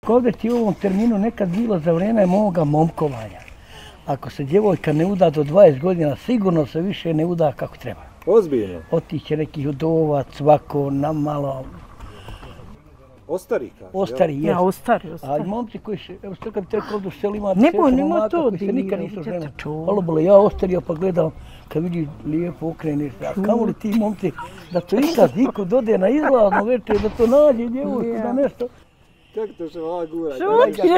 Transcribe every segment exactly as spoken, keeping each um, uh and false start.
Ovdje ti u ovom terminu nekad bilo za vrijeme moga momkovanja. Ako se djevojka ne uda do dvadeset godina, sigurno se više ne uda kako treba. Ozbiljno? Otiće neki udovac, svako, nam malo... Ostari, kaže? Ostari, jes. Ja, ostari, ostari. A momci koji se, evo što kad bi te rekao ovdje u selima, Nebo, nema to, koji se nikad nisu žene. Malo bilo, ja ostario pa gledam, kad vidi lijepo okreneš, a kamo li ti momci, da to ikad niko dode na izlazno večer, da to nađe djevojku, da nešto. Kako to še vala gura? Šuti!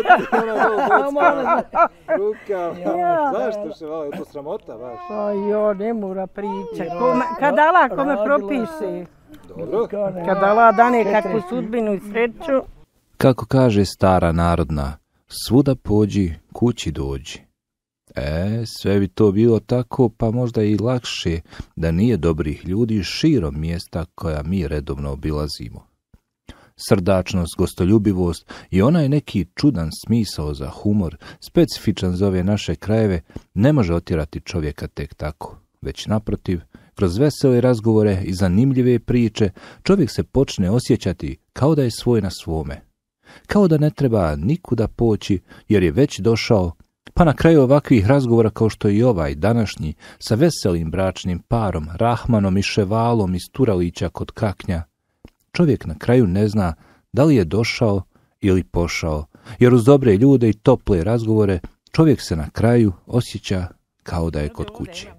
Ruka, zašto še vala? Je to sramota baš? Pa jo, ne mora pričat. Kad Allah kome propiše. Dobro. Kad Allah dane kakvu sudbinu i sreću. Kako kaže stara narodna, svuda pođi, kući dođi. E, sve bi to bilo tako, pa možda i lakše da nije dobrih ljudi širom mjesta koja mi redovno obilazimo. Srdačnost, gostoljubivost i onaj neki čudan smisao za humor, specifičan za ove naše krajeve, ne može otjerati čovjeka tek tako, već naprotiv, kroz vesele razgovore i zanimljive priče, čovjek se počne osjećati kao da je svoj na svome. Kao da ne treba nikuda poći, jer je već došao, pa na kraju ovakvih razgovora kao što je i ovaj današnji, sa veselim bračnim parom, Rahmanom i Ševalom iz Turalića kod Kaknja, čovjek na kraju ne zna da li je došao ili pošao, jer uz dobre ljude i tople razgovore čovjek se na kraju osjeća kao da je kod kuće.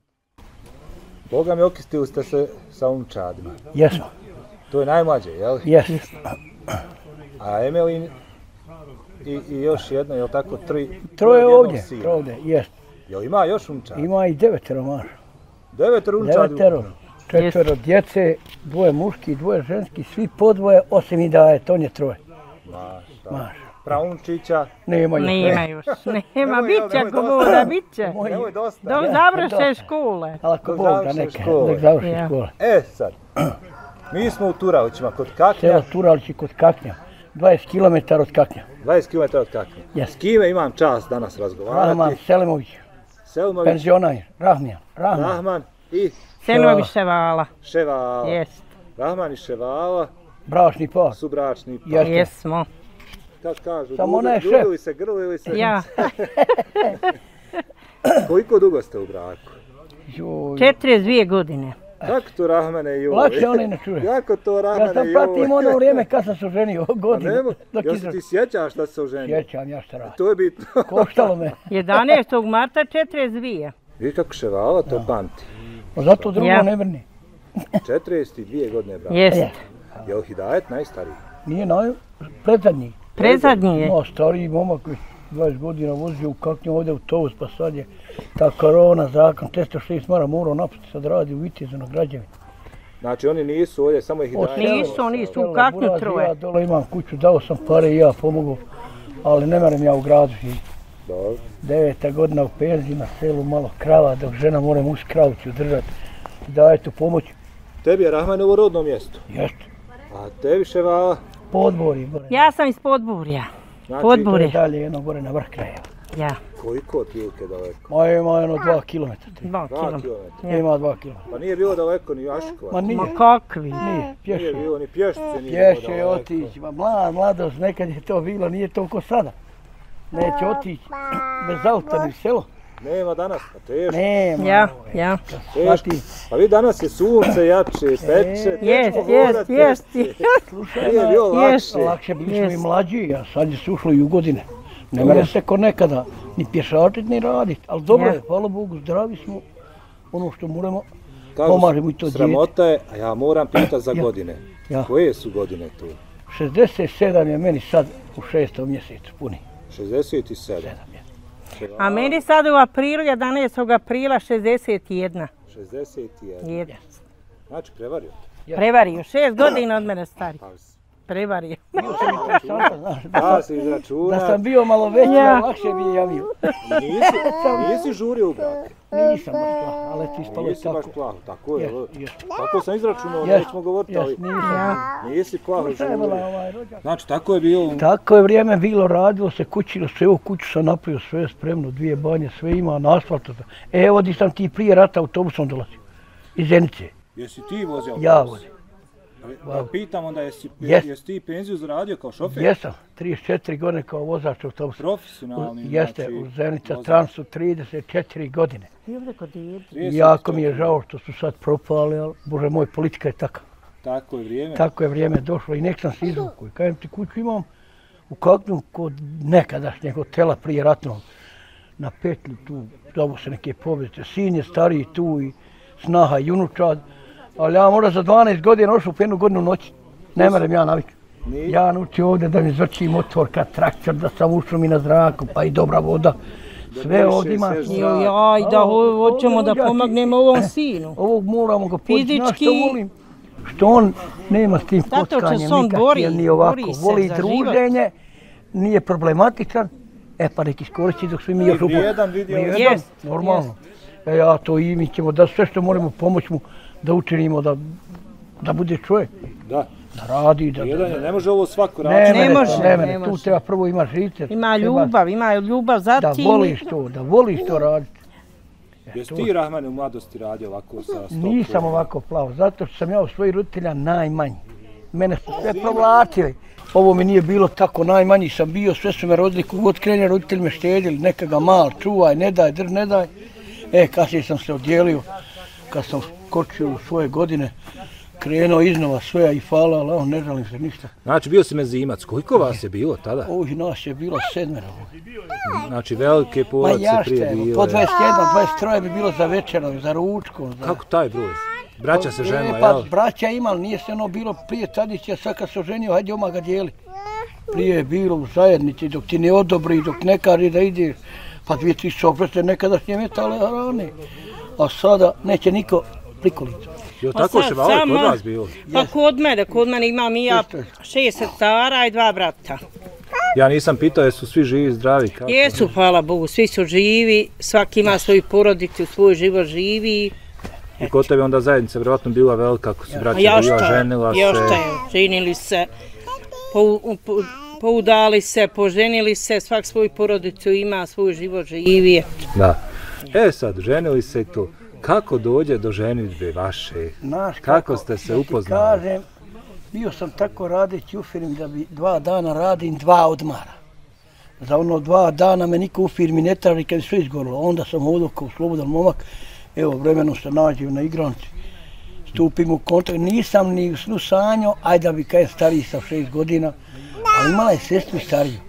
Boga mi, okistili ste se sa unčadima. Jesmo. To je najmlađe, jel? Jesmo. A Emelin i, i još jedno, jel tako, tri... Troje ovdje, troje ovdje, jesmo. Jel ima još unčad? Ima i devetero maš. Devetero unčadi? Devetero. Četvero djece, dvoje muški, dvoje ženski, svi po dvoje, osim i da je, to nje troje. Maš, Maš. Praunčića? Nema još. Nema još, nema, bit će ako Boga, bit će. Nemoj dosta. Dok završe škole. Ali ako Boga neka, dok završi škole. E sad, mi smo u Turalićima kod Kaknja. Selo Turalići kod Kaknja, dvadeset kilometara od Kaknja. dvadeset kilometara od Kaknja. Yes. S kime imam čast danas razgovarati? Rahman Selimović, Selimović, penzionar, Rahman, Rahman. Rahman i... Selimović Ševala. Ševala. Jest. Rahman i Ševala. Bračni par. Su bračni par. Jeste. Jesmo. Kad kažu, samo ne šef. ljubili se, grlili se. Ja. Koliko dugo ste u braku? četrdeset dvije godine. Kako to Rahmane i Jovo? Lakše one ne čuje. Kako to Rahmane Ja sam i Jovo? pratim ono vrijeme kad sam se oženio, godinu. Jel se ti sjećaš da se oženio? Sjećam ja šta radim. To je bitno. Koštalo me. jedanaestog marta četrdeset dvije. Vidi kako Ševala to pamti. Zato drugo Ja. ne vrni. četrdeset dvije godine braka. Jest. Jel Hidajet najstariji? Nije naj... predzadnji. Predzadnji je. No, stariji momak koji dvadeset godina vozio u Kaknju ovdje u Tovus, pa sad je ta korona, zakon, tristo šest mara morao napustiti, sad radi u Vitezu na građevini. Znači oni nisu ovdje, samo je Hidajet? Nisu, nisu, u Kaknju troje. Ja dole imam kuću, dao sam pare i ja pomogu, ali ne maram ja u gradu. Dobro. Deveta godina u penziji na selu, malo krava, dok žena mora muž kravuću držati. Daje tu pomoć. Tebi je Rahmanovo rodno mjesto? Jeste. A tebi Ševala? Podbori gore. Ja sam iz Podburja. Znači, Podburje. Dalje jedno gore na vrh kraja. Ja. Koliko otprilike daleko? Ma ima jedno dva kilometra. Dva kilometra. Ima dva kilometra. Pa nije bilo daleko ni Aškova? Ma nije. Ma kakvi? Nije, pješe. Nije bilo ni pješce, nije Pješe bilo je daleko. otići. Ma mlad, mladost, nekad je to bilo, nije to ko sada. Neće otići bez auta ni selo. Nema danas, pa teško. Nema. Ja, ja. Teško. Pa vi danas je sunce jače, peče, Jest, teško jest, hodati. jest. Nije bilo Jest. lakše. Lakše bili smo i mlađi, a sad je se ušlo i u godine. Ne mene se ko nekada ni pješačit ni radit, ali dobro je, hvala Bogu, zdravi smo. Ono što moramo, pomažemo i to djete. Sramota je, a ja moram pitati za Ja. godine. Ja. Koje su godine tu? šezdeset sedam je meni sad u šestom mjesecu puni. šezdeset sedam. A meni sad u aprilu, jedanaestog aprila, šezdeset jedna. šezdeset jedan. Jedna. Znači prevario. Prevario, šest godina od mene stari. Prevario. Da se izračuna. Da sam bio malo veći, Ja. lakše bi je javio. Nisi, nisi žurio u brak. Nisam baš plah, ali ti ispalo je Nisi baš tako. plaho, tako je. Jes, jes. Tako sam izračunao, Jes, nećemo govoriti, jes, ali nisam. nisi plaho Trebala žurio. ovaj rođak. Znači tako je bilo. Tako je vrijeme bilo, radilo se, kućilo se, evo kuću sam napravio, sve je spremno, dvije banje, sve ima na asfaltu. Evo di sam ti prije rata autobusom dolazio, iz Zenice. Jesi ti vozio? Ja vozim. Da pitam onda, jesi, Jest. jesi ti penziju zaradio kao šofer? Jesam, trideset četiri godine kao vozač autobusa. Profesionalni, Jeste, znači, u Zenica vozač. Transu trideset četiri godine. I ovdje kod djede. trideset Jako mi je četiri. žao što su sad propali, ali bože moj, politika je taka. Tako je vrijeme. Tako je vrijeme došlo i nek sam se izvukao. I kažem ti, kuću imam u kakvom kod nekadašnjeg hotela prije ratnog. Na petlju tu, zovu se neke povijeste. Sin je stariji tu i snaha i unučad. Ali ja možda za dvanaest godina ošao u jednu godinu noći. Ne merem ja naviknuti. Nije? Ja naučio ovdje da mi zvrči motor kad traktor, da sam ušao mi na zraku, pa i dobra voda. Sve diše, ovdje ima. sve zna. Joj, da ho- hoćemo da pomognemo ovom sinu. Ovog moramo ga poći, znaš Fizički- što volim? Što on nema s tim Zato što kockanjem se on nikakvim, bori, ni ovako. bori se Voli za druženje, nije problematičan. E pa neki iskoristi dok smo mi još upo- Vrijedan, vidi ovaj. Vrijedan, Jest, normalno. E ja to i mi ćemo da sve što moramo pomoći mu da učinimo da, da bude čovjek. Da, Da radi, da... vrijedan je, ne može ovo svako Ne, raditi. Ne ne, može, ne, ne ne, tu može. treba prvo ima žice. Ima treba ljubav, ima ljubav za Da tim. voliš to, da voliš to raditi. Jesi ti, Rahmane, u mladosti radio ovako sa stopom? Nisam ovako plavo, zato što sam ja od svojih roditelja najmanji. Mene su sve provlačili. Ovo mi nije bilo tako, najmanji sam bio, sve su me rodili, kogod krene roditelji me štedili, neka mal, čuvaj, ne daj, drž, ne daj. E, kasnije sam se odjelio, kad sam skočio u svoje godine, krenuo iznova sve i hvala, ali on ne žalim se ništa. Znači, bio si mezimac. Koliko vas je bilo tada? Ovih nas je bilo sedmero. Znači, velike Ma porodice ja prije šta, bile. po dvadeset jedan, dvadeset tri bi bilo za večerom, za ručkom. Za... Kako taj broj? Braća se ženila, E, pa jel? braća imali, nije se ono bilo prije Tadića, sad kad se oženio, hajde oma ga dijeli. Prije je bilo u zajednici, dok ti ne odobri, dok ne kaže da ideš, pa dvije tisuće opreste nekadašnje metale hrane. A sada neće niko prikolicu. Jel Pa tako sad še malo kod samo- vas bilo? Pa kod mene, kod mene imam i ja Isto je. šest sestara i dva brata. Ja nisam pitao jesu svi živi, zdravi, kako? Jesu, hvala Bogu, svi su živi, svaki ima svoju porodicu, svoj život živi. I kod tebe onda zajednica vjerojatno bila velika, ako su A braća još bila, šta je, ženila još se. šta je, ženili se, pou, pou, poudali se, poženili se, svak svoju porodicu ima, svoj život živi. Da. E sad, ženili se i to. Kako dođe do ženitbe vaše? Znaš Kako ste se da ti upoznali? kažem, bio sam tako radeći u firmi da bi dva dana radim, dva odmara. Za ono dva dana me niko u firmi ne traži kad je sve izgorilo. Onda sam hodao kao slobodan momak, evo vremenom se nađem na igranci. Stupim u kontakt, nisam ni u snu sanjao, ajde da bi kaj stariji sa šest godina, ali imala je sestru stariju.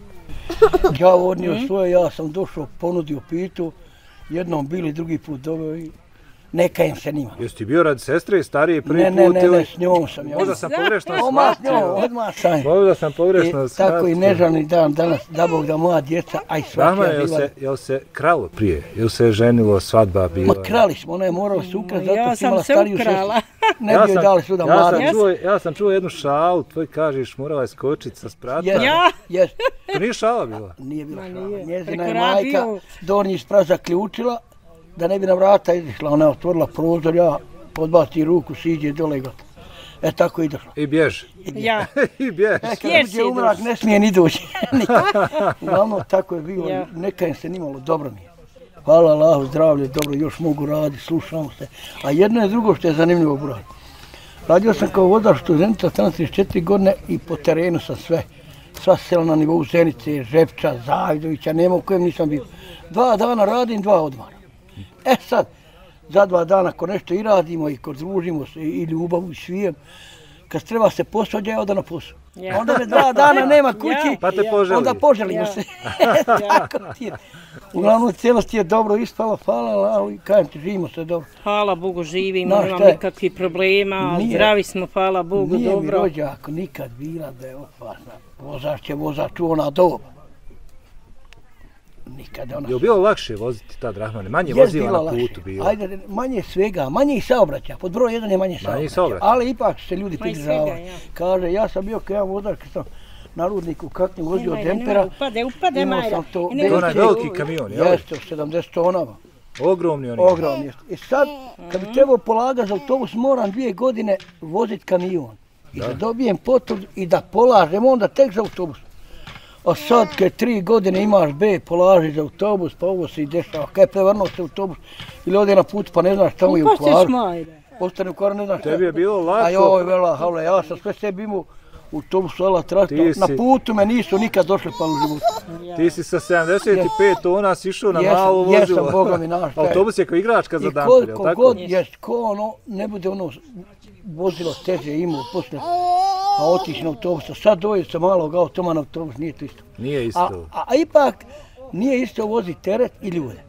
Ja odnio svoje, ja sam došao, ponudio pitu, jednom bili, drugi put doveo i neka im se nima. Jesi ti bio radi sestre i starije prvi Ne, ne, put ne, ili? ne, s njom sam ja. Možda sam pogrešno Odmah s njom, shvatio. odmah sam. Možda sam pogrešno I shvatio. tako i nežalni dan danas, da Bog da moja djeca, aj Rahmane, svačija jel bila. se, jel se kralo prije? Jel se ženilo, svadba bila? Ma krali smo, ona je morala se ukrati, zato Ja što imala sam se stariju ukrala. sestru. Ne bi joj dali svuda ja, mlada. sam čuo, ja sam čuo jednu šalu, tvoj kažeš morala je skočiti sa sprata. Jes, Ja? jes, To nije šala bila? nije bila šala. nije. Njezina je Preko majka radio. donji sprat zaključila da ne bi na vrata izišla. Ona je otvorila prozor, ja podbaci ruku, siđe dole ga. E tako i došlo. I bježi. Ja. I bježi. E, kad Bježi uđe u mrak, došlo. ne smije ni doći. Nikad. Uglavnom, tako je bilo. Ja. Neka im se nimalo, dobro mi je. Hvala Allahu, zdravlje, dobro, još mogu raditi, slušamo se. A jedno je drugo što je zanimljivo, broj. Radio sam kao vozač studentica trideset četiri godine i po terenu sam sve. Sva sela na nivou Zenice, Žepča, Zajdovića, nema u kojem nisam bio. Dva dana radim, dva odmara. E sad, za dva dana ako nešto i radimo i ko družimo se i ljubavu i svijem, kad treba se posvađa, ja oda na posao. Ja. Onda me dva dana nema kući, Pa te poželi. onda poželimo Ja. se. Tako ti je. Uglavnom, cijelost je dobro ispala, hvala Allahu i kažem ti, živimo se dobro. Hvala Bogu živimo, Znaš nemam šta je? nikakvih problema, Nije- zdravi smo, hvala Bogu, Nije mi dobro. rođak nikad bila da je opasna. Vozač je vozač u ona doba. Nikad ona... Je li bilo lakše voziti tad, Rahmane? Manje Jest vozila bilo na lakše. putu bilo. Ajde, manje svega, manje i saobraćaja. Pod broj jedan je manje saobraćaja. saobraćaja. Ali ipak se ljudi Ma i pridržavaju. svega, ja. Kaže, ja sam bio kao jedan vozač, kad sam na rudniku kaknim vozio Nemoj, Dempera. nemoj, upade, upade, imao Majra. sam to I nemoj To je onaj ti- veliki kamion, jel? Jeste, sedamdeset tonava. Ogromni oni. Ogromni jeste. I sad, kad bi trebao polagati za autobus, moram dvije godine voziti kamion. I da dobijem potvrdu i da polažem onda tek za autobus. A sad kad tri godine imaš B, polaži za autobus, pa ovo se i dešava. Kad je prevrnuo se autobus ili ode na put pa ne znaš tamo je u Upašćeš, kvaru. Majra. ostane u kvaru, ne znam šta. Tebi je bilo lako. A joj, vela, havle, ja sam sve sebi imao u tom sola traktor. si- Na putu me nisu nikad došli pa u životu. Ti si sa sedamdeset pet tona si išao na Jesam, malo vozilo. jesam, Boga mi, znaš šta je. Autobus je kao igračka za I dampir, jel koliko tako? god, jest, ko ono, ne bude ono vozilo teže imao poslije, a otići na autobusa. Sad dođe sa malog automa na autobus, nije to isto. Nije A, isto. a, a ipak nije isto vozi teret i ljude.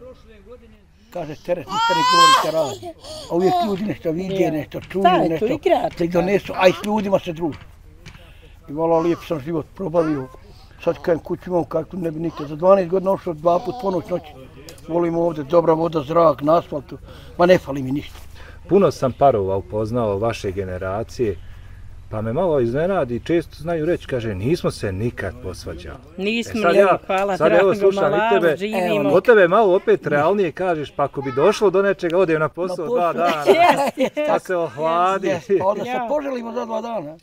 Kaže teret, ništa ne govorite radi. A uvijek ljudi nešto vide, nešto čuju, Taj, to nešto igračka. te donesu, a i s ljudima se druži. I vala lijep sam život probavio. Sad kajem kuću imam kako ne bi nikad. Za dvanaest godina ošao dva put po noć noći. Volim ovdje, dobra voda, zrak, na asfaltu. Ma ne fali mi ništa. Puno sam parova upoznao vaše generacije, pa me malo iznenadi, često znaju reći, kaže, nismo se nikad posvađali. Nismo E sad li, ja- hvala sad evo drago, slušam i malo tebe. živimo. Od tebe malo opet realnije kažeš, pa ako bi došlo do nečega, odem na posao Na dva posao. dana, Yes, pa se ohladi. Jes, pa onda se Ja. poželimo za dva dana.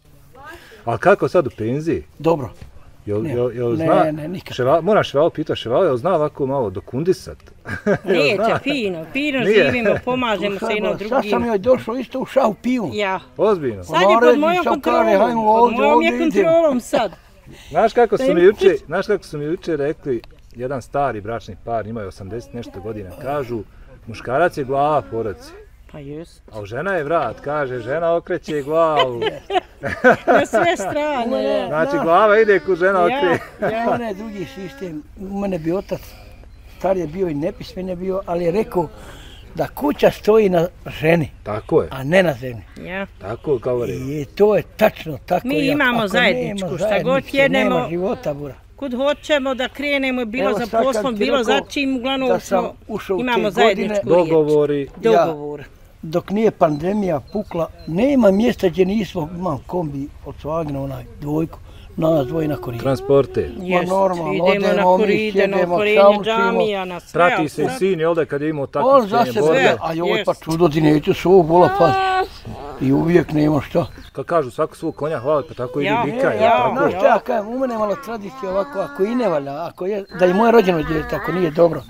A kako sad u penziji? Dobro. Jel, Ne, jel, jel ne, zna, ne, nikad. Ševa, moram Ševal pitati, Ševal, jel zna ovako malo dokundisat? Neće, zna? fino, fino Nije. živimo, pomažemo se jedno Sad sam drugim. joj došao isto u šahu piju. Ja. Ozbiljno. Sad je pod Naredim, mojom sam kaže, hajmo kontrolom, pod ovdje, mojom je ovdje idemo. kontrolom sad. Znaš kako su mi Ajmo. juče, znaš kako su mi juče rekli, jedan stari bračni par, imaju osamdeset nešto godina, kažu, muškarac je glava porodice, Pa jes. a žena je vrat, kaže, žena okreće glavu. Na sve strane. Ja. Znači, Znaš. glava ide ku žena Ja, okreće. U ja. mene je drugi sistem, u mene bi otac, star je bio i nepismen je bio, ali je rekao da kuća stoji na ženi, Tako je, a ne na zemlji. Ja. tako govori. I to je tačno tako. Mi i ako- imamo ako zajedničku, nema šta god zajedničke, jednemo- Nema života, bura. Kud hoćemo da krenemo, bilo Evo za sad kad poslom, ti bilo za rekao čim, uglavnom da sam smo, ušao u te imamo godine, zajedničku riječ. Dogovori, Dogovor. Dok nije pandemija pukla, nema mjesta gdje nismo, imam kombi od Svagina, onaj dvojku, nas dvoje na koridu. transporte. Jest, normalno, idemo na odemo, mi koride, na sjedemo, otvorenje šalučimo. džamija, na sve. Prati se i sve. sin, jel da, kad je imao On takvo za sebe, borbe. a joj pa jest. čudo ti neću svog vola pa i uvijek nema šta. Kad kažu svako svog konja hvali, pa tako Ja, ide bika, ja, jel tako? Znaš šta ja kažem, u mene je malo tradicija ovako, ako i ne valja, ako je, da je moje rođeno djete, ako nije dobro.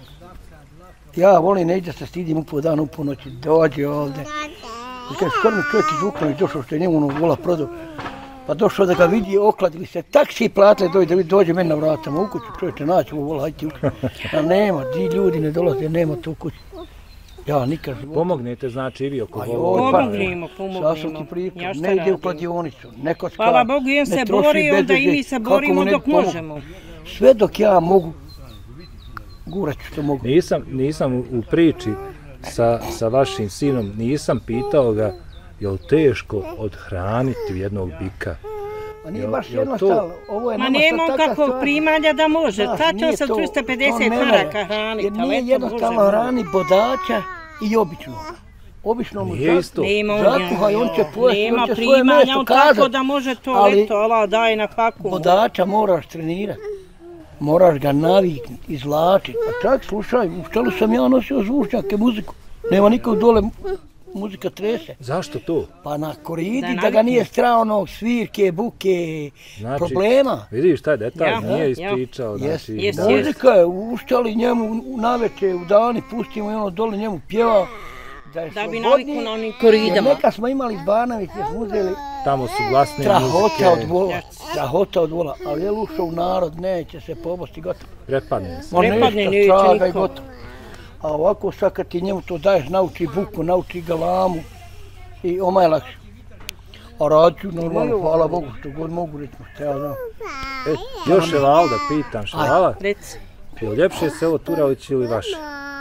Ja volim neći da se stidim u pol dana, u pol noći, dođe ovdje. I kad skoro mi čovjek iz Vuković došao što je njemu ono vola prodao, pa došao da ga vidi, okladili se, taksi platili, dođe, da dođe meni na vratama u kuću, čovječe naći ovo vola, hajde u kuću. A nema, ti ljudi ne dolaze, nema to u kući. Ja nikad život. Pomognete, znači, i vi oko A volova. joj, pa, Pomognimo, pomognimo. Sad sam ti pričao, Ja šta ne ide u radim? kladionicu, ne kocka, Hvala Bogu, on ne se troši bori, onda i bedžet, mi se kako borimo mu ne dok pomogu. možemo. Sve dok ja mogu, gurat ću što mogu. Nisam, nisam u- u priči sa, sa vašim sinom, nisam pitao ga jel teško odhraniti jednog bika. A nije Jel- baš jel jednostavno, ovo je Ma nama nema sad on taka kakvog stvar. primanja da može, Znaš, ta nije će sa to- tristo to pedeset ne mere, maraka hraniti, jer ali nije eto, jednostavno Bože, hrani bodača i obično. Obično mu Nije za- isto. Nema on, zakuha i on će pojesti, nema on će svoje primanja, mesto on kazat, tako da može to, ali eto, Allah daje na faku. bodača moraš trenirati. Moraš ga naviknuti, izvlačiti. A čak slušaj, u štelu sam ja nosio zvučnjake, muziku. Nema nikog dole, muzika trese. Zašto to? Pa na koridi, Da da, ga navikne. nije strao onog svirke, buke, Znači, problema. Vidiš, taj detalj Ja, nije ja. ispričao. Jes, Znači, jes, da. jes. Muzika je, uštali njemu u naveče, u dani, pustimo i ono dole njemu pjeva. Da je Da bi slobodniji, naviknu na onim jer koridama. neka smo imali iz Banovića, smo uzeli Tamo su glasne strahota muzike, od vola, strahota od vola, ali je ušao u narod, neće se pobosti, gotovo. prepadne se. Ma Prepadne ništa, neće straga i niko. gotovo. A ovako sad kad ti njemu to daješ, nauči buku, nauči galamu i oma je lakše. A radit ću normalno, hvala Bogu, što god mogu reći, šta ja znam. E, još Ševal da pitam, Ševala, Reci. je li ljepše selo Turalić ili vaše?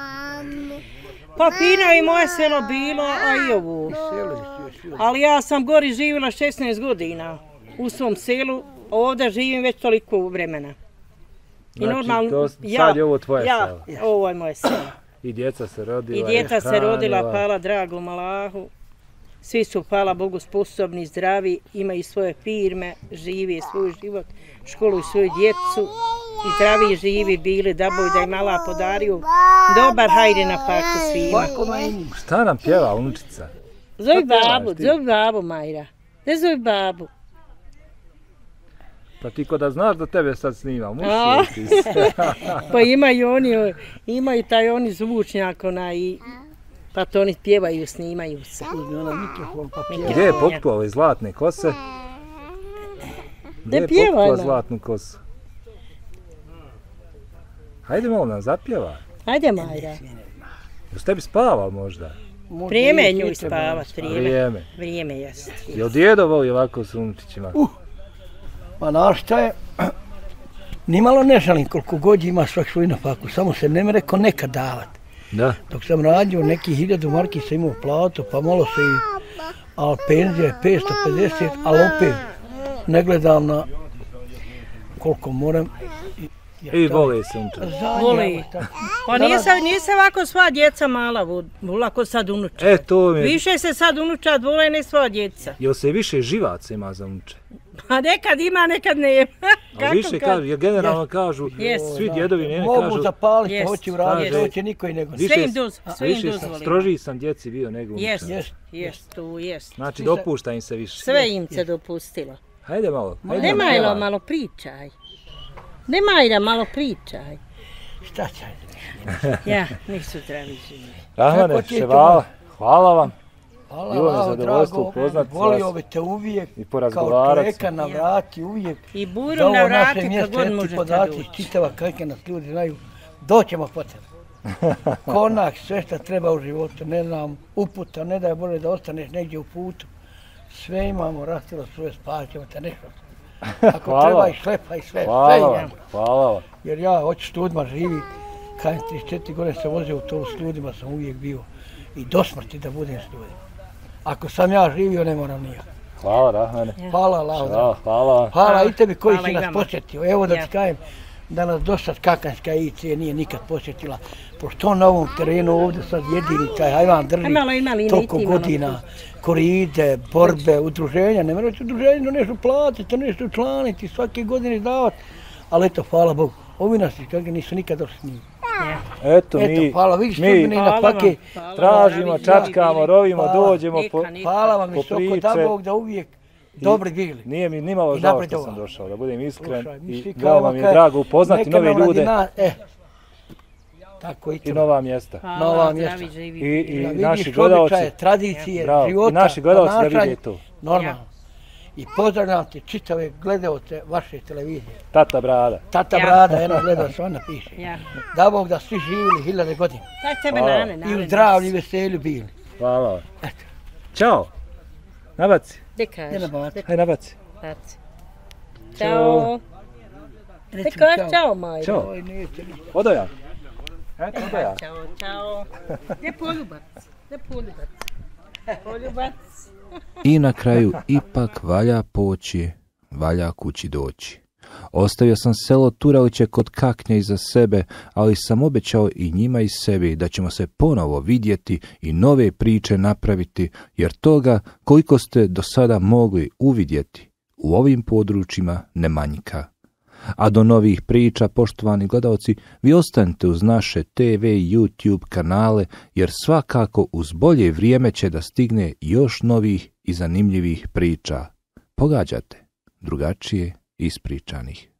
Pa fino je i moje selo bilo, a i ovo. Seli si još Ali ja sam gori živjela šesnaest godina u svom selu, ovdje živim već toliko vremena. I Znači, to- sad je ovo tvoje ja, selo. ovo je moje selo. I djeca se rodila, I djeca se rodila, hranila. hvala dragom Allahu. Svi su, hvala Bogu, sposobni, zdravi, imaju svoje firme, žive svoj život, školuju svoju djecu i zdravi živi bili, da Bog da im Allah podario. Dobar, hajde na faktu svima. Svako na njima. Šta nam pjeva unučica? Zove Šta pevaš babu, ti? zove babu, Majra. Ne zove babu. Pa ti ko da znaš da tebe sad snimam, A. ušli ti se. Pa imaju oni, imaju taj oni zvučnjak onaj i Pa to oni pjevaju, snimaju se. Uzmi ona mikrofon pa pjeva. Gdje je pokupila ove zlatne kose? Gdje je pjeva pokupila ona. zlatnu kosu? Hajde malo nam zapjeva. Ajde, Majra. Jel s tebi spava možda? Možda Vrijeme je i njoj djete spavat, vrijeme. Vrijeme. Vrijeme jest. Jel djedo voli ovako s unučićima? Uh. Ma znaš šta je, nimalo ne žalim koliko god ima svak svoj nafaku, samo se ne rekao nekad davat. Da. Dok sam radio neki hiljadu marki sam imao platu, pa malo se i, ali penzija je petsto pedeset, ali opet ne gledam na koliko moram. I vole se unučić. Voli. Pa nije se, nije se ovako sva djeca mala, vula ko sad unuča. E, to mi je... Više se sad unuča vole ne sva djeca. Jel se više živaca ima za unuče? Pa nekad ima, nekad nema. A više kažu, jer generalno kažu, Jest. svi djedovi njene Mogu kažu... zapaliti, Jest, hoći vratiti, jest. hoće niko i nego. Više, Sve im doz- sve im više dozvolimo. strožiji sam djeci bio nego Jest, unuče. Jest. jest, tu jest. Znači, dopušta im se više. Sve im se dopustilo. Hajde malo. Hajde Ne nam Majlo, pjevaj. malo pričaj. Ne Majra, malo pričaj. Šta će? Ja, nisu zdravi živi. Rahmane, Kako ti je to, ševala, hvala vam. Hvala, Bilo mi Lao, zadovoljstvo drago, upoznati volio vas bi te uvijek, i kao porazgovarati. čovjeka na vrati uvijek. I Da buru ovo na naše vrati kad mjesto, god eto ti možete podaci iz doći. čitava kakve nas ljudi znaju, doćemo po tebe. Konak, sve što treba u životu, ne znam, uputa, ne daj Bože da ostaneš negdje u putu. Sve imamo, rastilo svoje, spavat ćemo te nešto. Ako Hvala treba vam. i šlepa i sve, sve Hvala imamo. vam, hvala vam. Jer ja hoću s ljudima živit, kajem trideset četiri godine sam vozio u to, s ljudima sam uvijek bio. I do smrti da budem s ljudima. Ako sam ja živio, ne moram ni ja. Hvala, Rahmane. Hvala, Lao, Hvala, drago. hvala vam. Hvala i tebi koji Hvala si i nas vama. posjetio. Evo da Ja. ti kajem da nas do sad Kakanjska I C nije nikad posjetila. Pošto on na ovom terenu ovdje sad jedini taj hajvan drži A malo ima li, toliko niti malo godina. Koride, borbe, udruženja. Ne morate udruženje no nešto platiti, nešto učlaniti, svake godine davati. Ali eto, hvala Bogu. Ovi nas kakve nisu nikad došli s njim. Eto, Eto, mi, hvala, vidiš, mi sudbine i na Hvala pake. vam, hvala. tražimo, Zdravi, čačkamo, bili. rovimo, Hvala. dođemo po... Nika, nika. Hvala vam Po i soko priče. da Bog da uvijek dobri bili. Nije mi nimalo I žao što napredovao. sam došao, da budem iskren. Slušaj, mi I svi veoma mi je kaj- drago upoznati neka nove nam radi ljude na- e, tako i i to. nova mjesta. Hvala, Nova zdravi mjesta. živi. I, i Da naši vidiš gledalci, običaje, tradicije, bravo, života, i naši gledalci da ponašanja. vide to. Normalno. I pozdravljam te čitave gledaoce vaše televizije. Tata Brada. Tata Ja. Brada, jedno gleda se ona piše. Ja. Da Bog da svi živjeli hiljade godina. Daj tebe Hvala. nane, nane. I u zdravlju i veselju bili. Hvala vam. Eto. Ćao. Nabaci. Gdje Gdje kažeš? nabaci? Hajde nabaci. Baci. Ćao. Ćao. Gdje Recimo kažeš čao, Majra? Ćao. Oj, neće ništa. Odojan. Eto, Odojan. Ćao, čao. Gdje poljubac? Gdje poljubac? Poljubac. I na kraju ipak valja poći, valja kući doći. Ostavio sam selo Turaliće kod Kaknja iza sebe, ali sam obećao i njima i sebi da ćemo se ponovo vidjeti i nove priče napraviti, jer toga koliko ste do sada mogli uvidjeti u ovim područjima ne manjka. A do novih priča, poštovani gledalci, vi ostanite uz naše te ve i YouTube kanale, jer svakako uz bolje vrijeme će da stigne još novih i zanimljivih priča. Pogađate, drugačije ispričanih.